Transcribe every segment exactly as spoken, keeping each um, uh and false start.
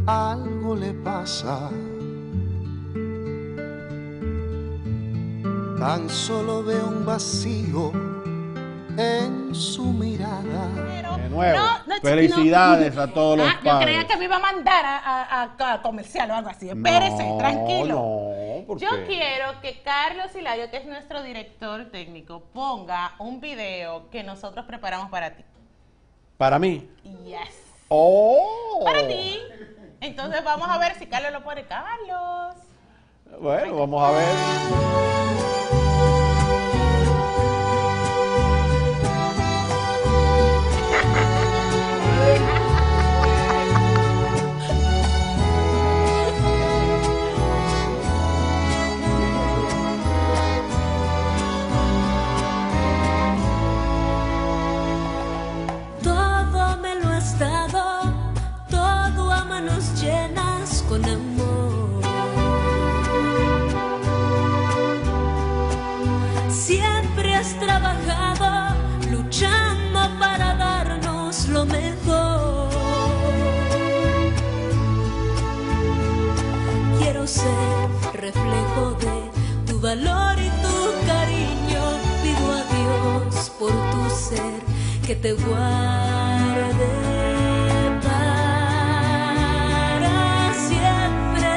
algo le pasa. Tan solo veo un vacío en su mirada. De nuevo, no, no, felicidades no, a todos los ah, padres. Yo creía que me iba a mandar a, a, a, a comercial o algo así. Espérese, no, tranquilo. No, ¿por yo qué? quiero que Carlos Hilario, que es nuestro director técnico, ponga un video que nosotros preparamos para ti. ¿Para mí? Yes. Oh. Para ti. Entonces vamos a ver si Carlos lo pone. Carlos. Bueno, vamos a ver. Todo me lo has dado, todo a manos llenas con amor. Siempre has trabajado, luchando para darnos lo mejor. Quiero ser reflejo de tu valor y tu cariño. Pido a Dios por tu ser que te guarde para siempre.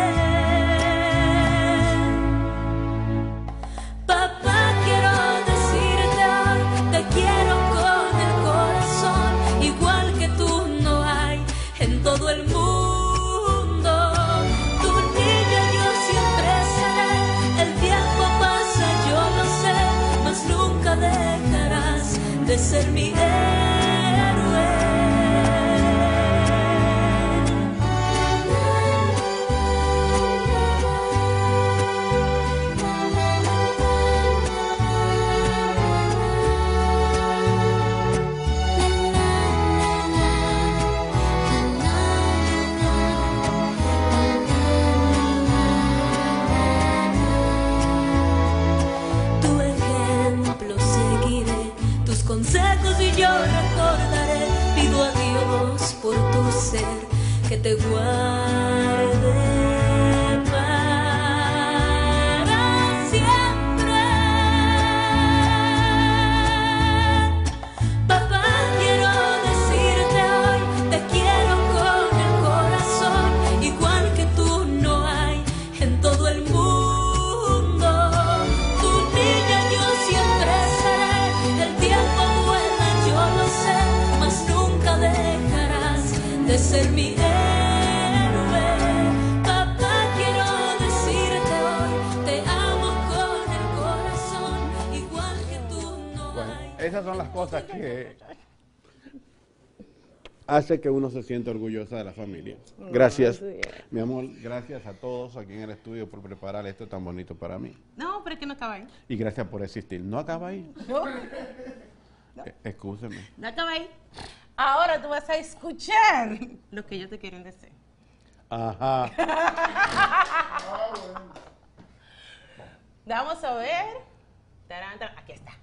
Papá, quiero decirte hoy, te quiero con el corazón, igual que tú no hay en todo el mundo. Tu niña yo siempre seré, el tiempo pasa, yo lo sé, mas nunca dejarás de ser mi héroe. Tu ejemplo seguiré, tus consejos y yo recordaré. Pido a Dios por tu ser que te guarde para siempre. Papá, quiero decirte hoy, te quiero con el corazón, igual que tú no hay en todo el mundo. Tu niña yo siempre seré, el tiempo vuela, yo lo sé, mas nunca dejarás de ser mi héroe. Papá, quiero decirte hoy, te amo con el corazón, igual que tú no Bueno, hay. esas son las cosas que hace que uno se sienta orgullosa de la familia. Gracias, mi amor, gracias a todos aquí en el estudio por preparar esto tan bonito para mí. No, pero es que no acaba ahí. Y gracias por existir. ¿No acaba ahí? No, Eh, Excúseme. no acaba ahí. Ahora tú vas a escuchar lo que ellos te quieren decir. Ajá. Vamos a ver. Tarán, tarán. Aquí está.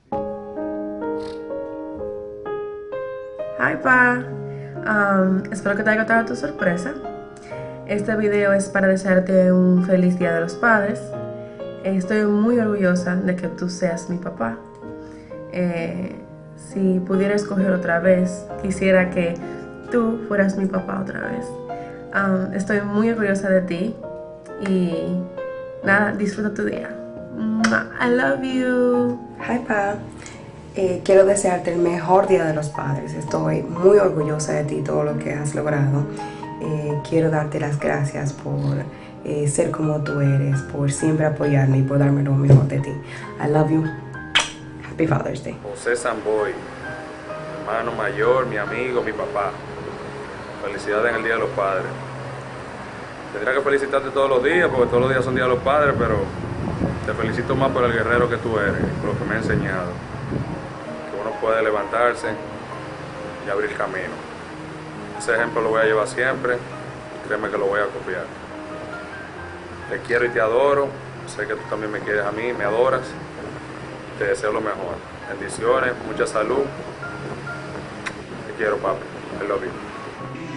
Hi Pa, um, espero que te haya gustado tu sorpresa. Este video es para desearte un feliz Día de los Padres. Estoy muy orgullosa de que tú seas mi papá. Eh, si pudiera escoger otra vez, quisiera que tú fueras mi papá otra vez. Um, estoy muy orgullosa de ti y nada, disfruta tu día. I love you. Hi Pa, eh, quiero desearte el mejor Día de los Padres. Estoy muy orgullosa de ti, todo lo que has logrado. Eh, quiero darte las gracias por eh, ser como tú eres, por siempre apoyarme y por darme lo mejor de ti. I love you. Happy Father's Day. José Samboy, hermano mayor, mi amigo, mi papá. Felicidades en el Día de los Padres. Tendría que felicitarte todos los días, porque todos los días son Día de los Padres, pero te felicito más por el guerrero que tú eres, por lo que me ha enseñado. Que uno puede levantarse y abrir camino. Ese ejemplo lo voy a llevar siempre y créeme que lo voy a copiar. Te quiero y te adoro. Sé que tú también me quieres a mí, me adoras. Te deseo lo mejor. Bendiciones, mucha salud. Te quiero, papi. I love you.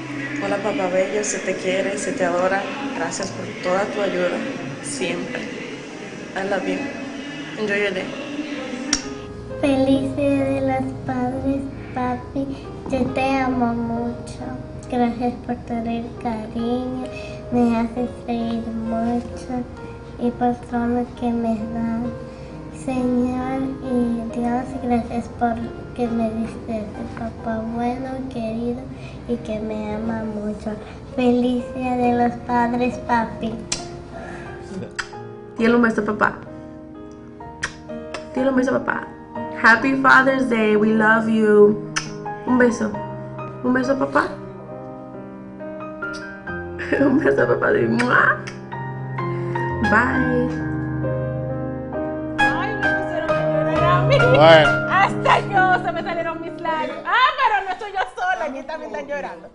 Hola papá bello, se te quiere, se te adora. Gracias por toda tu ayuda, siempre. I love you. Enjoy your day. Feliz Día de los Padres, papi. Yo te amo mucho. Gracias por todo el cariño. Me haces reír mucho y por todo lo que me dan. Señor y Dios, gracias por que me diste este papá bueno, querido y que me ama mucho. Feliz Día de los Padres, papi. Dile un beso, papá. Dile un beso, papá. Happy Father's Day, we love you. Un beso. Un beso, papá. Un beso, papá. Bye. Bueno. Hasta yo se me salieron mis labios. Ah, pero no soy yo sola, ni también están llorando.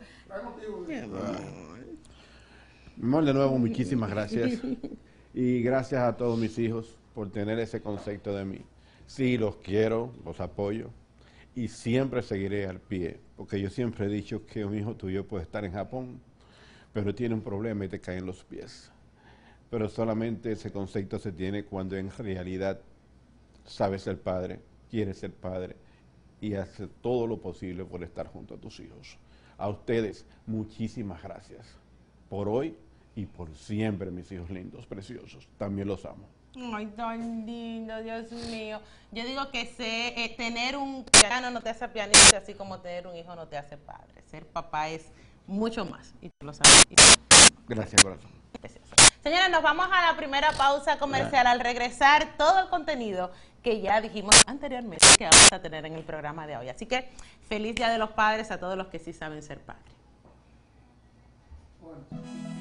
Mi amor, de nuevo, muchísimas gracias. Y gracias a todos mis hijos por tener ese concepto de mí. Sí, los quiero, los apoyo y siempre seguiré al pie, porque yo siempre he dicho que un hijo tuyo puede estar en Japón, pero tiene un problema y te caen los pies. Pero solamente ese concepto se tiene cuando en realidad sabes ser padre, quieres ser padre y haces todo lo posible por estar junto a tus hijos. A ustedes, muchísimas gracias por hoy y por siempre, mis hijos lindos, preciosos. También los amo. Ay, tan lindo, Dios mío. Yo digo que sé, eh, tener un piano no te hace pianista, así como tener un hijo no te hace padre. Ser papá es mucho más. Y tú lo sabes. Gracias, corazón. Señores, nos vamos a la primera pausa comercial. Al regresar, todo el contenido que ya dijimos anteriormente que vamos a tener en el programa de hoy. Así que feliz Día de los Padres a todos los que sí saben ser padres. Bueno.